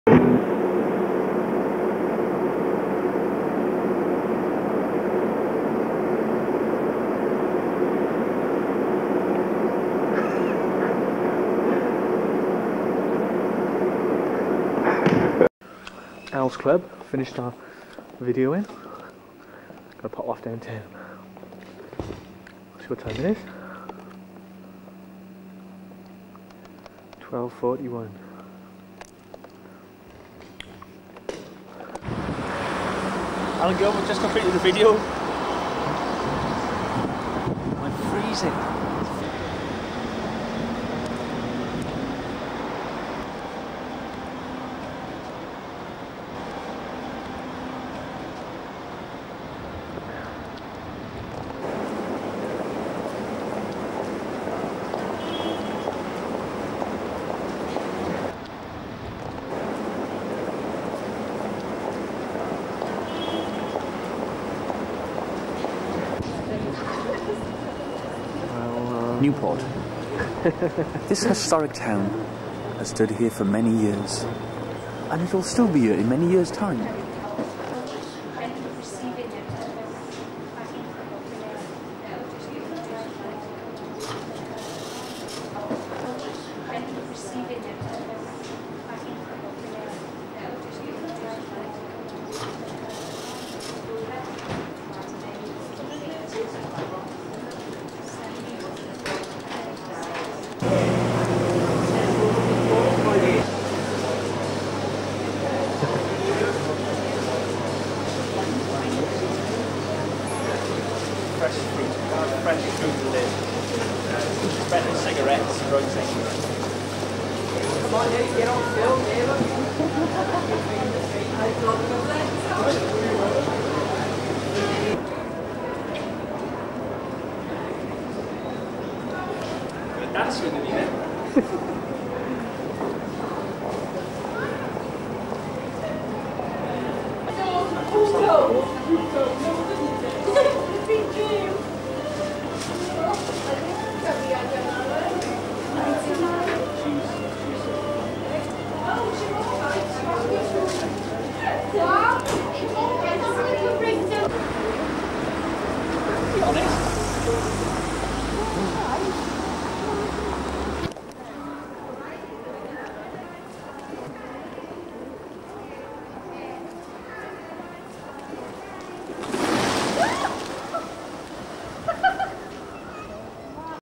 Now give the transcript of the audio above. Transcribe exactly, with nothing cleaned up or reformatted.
Owls Club, finished our video in. Gonna pop off downtown. See what time it is. twelve forty-one. Alan Gilbert just completed the video. I'm freezing. Newport. This historic town has stood here for many years, and it will still be here in many years' time. Fresh fruit, fresh fruit with it. Fresh cigarettes, drugs. Come on, get on film, neighbour.